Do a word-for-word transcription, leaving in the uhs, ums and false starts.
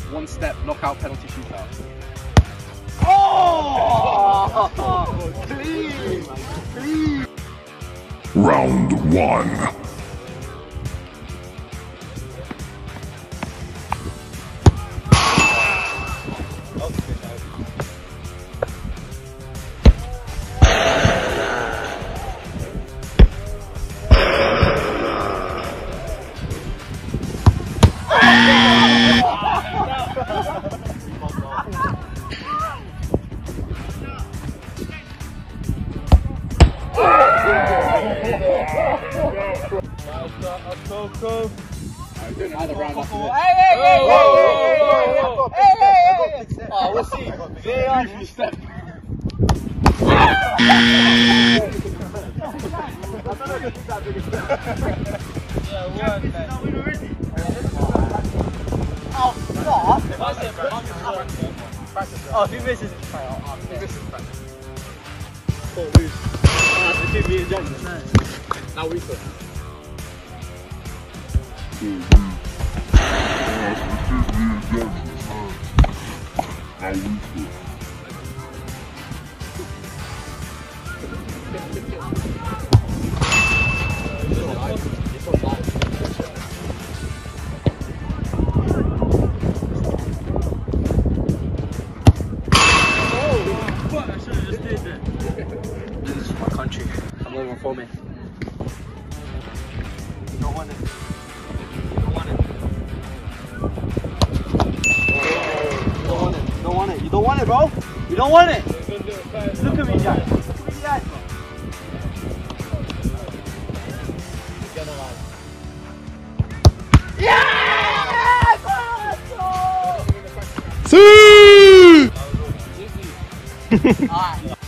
one step knockout penalty shootout. Oh! Please! Please! Round one. Go, I'm doing another round after this. Hey, hey, hey, hey, hey, hey, hey, oh, we'll see. They are you step. Oh, stop. Oh, if he misses, it's fine. Oh, if he misses, it's fine. Don't lose. Uh, give me a judgment. Now we put. This is my country. I'm living for me. You don't want it. You don't want it. You don't want it. You don't want it. You don't want it, bro. You don't want it. Look at me, Jack. Look at me, Jack. Yes! See! Alright.